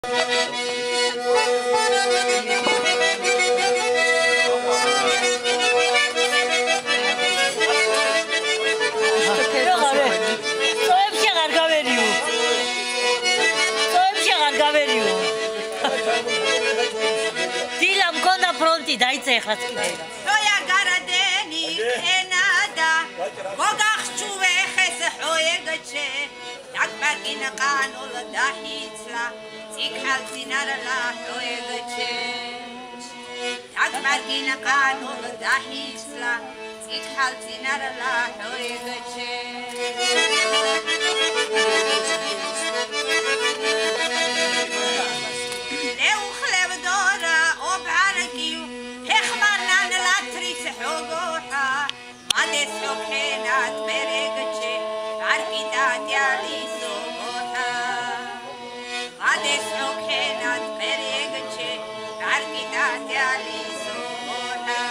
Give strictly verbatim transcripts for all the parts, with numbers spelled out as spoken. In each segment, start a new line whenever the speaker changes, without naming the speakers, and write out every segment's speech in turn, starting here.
დაიცა ეხლაც კიდე.
როია გარადენი ენადა გოგახჩუვე ხეს ჰოეგჩე დაკბაკინა ყანულ დაჰიცლა ციკალცინარლა ჰოეგჩე დაკბაკინა ყანულ დაჰიცლა ციკალცინარლა ჰოეგჩე Sokhenat beregche arkitat yaliso mota Ades sokhenat beregche arkitat yaliso mota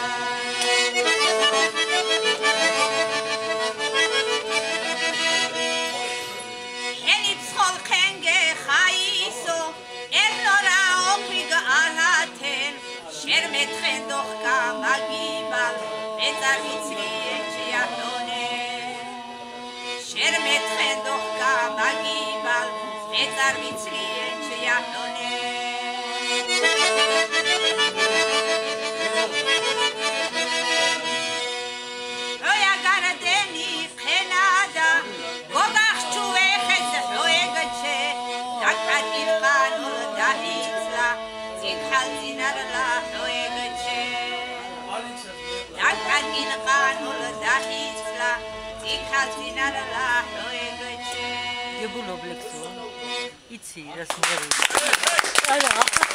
Eni pschol khenge khaiso elora okrig alaten shermet khendokh ka magibal bezarvitsri Shermet khendokh ka magibal bezar mitzrien chyahlone Roya garadeni khenada gogakhchuve khes hoegche dakhat ilqanul dahitsla zikhalzinarla hoegche dakhat ilqanul dahitsla Ikhalzinarla hoegche
Gebulobleksua. Itzi, das ist